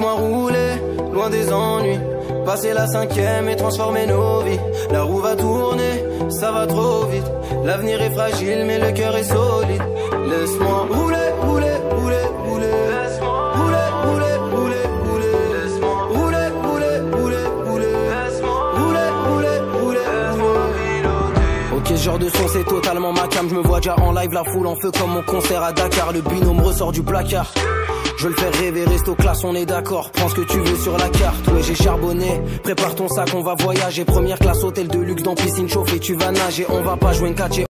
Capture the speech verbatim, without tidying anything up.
Laisse-moi rouler, loin des ennuis, passer la cinquième et transformer nos vies. La roue va tourner, ça va trop vite. L'avenir est fragile mais le cœur est solide. Laisse-moi rouler, rouler, rouler, rouler. Laisse-moi rouler, rouler, rouler, rouler. Laisse-moi rouler, rouler, rouler, rouler. Laisse-moi rouler, rouler, rouler, rouler. Ok, ce genre de son c'est totalement ma cam. Je me vois déjà en live, la foule en feu comme mon concert à Dakar. Le binôme ressort du placard. Je veux le faire rêver, resto classe, on est d'accord. Prends ce que tu veux sur la carte, ouais j'ai charbonné. Prépare ton sac, on va voyager. Première classe, hôtel de luxe dans piscine chauffée. Tu vas nager, on va pas jouer une catch et